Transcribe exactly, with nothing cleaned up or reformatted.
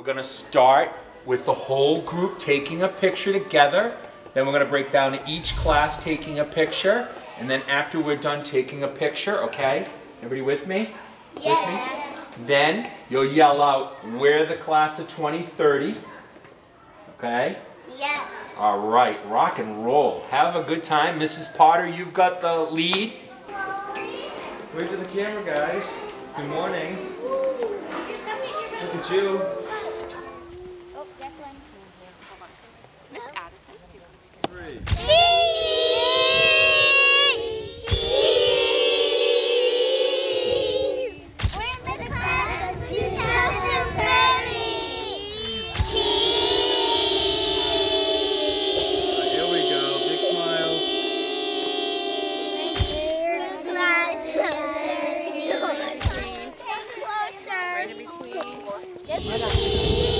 gonna start with the whole group taking a picture together. Then we're gonna break down to each class taking a picture. And then after we're done taking a picture, okay? Everybody with me? Yes. With me? Then you'll yell out, we're the class of twenty thirty. Okay? Yes. All right, rock and roll. Have a good time. Missus Potter, you've got the lead. Wave to the camera, guys. Good morning. Look at you. Oh, Declan. Miss Addison. Three. Cheese! Cheese! We're the class of two thousand thirty! Cheese! Here we go. Big smile. We're the class of Right in between. Yes,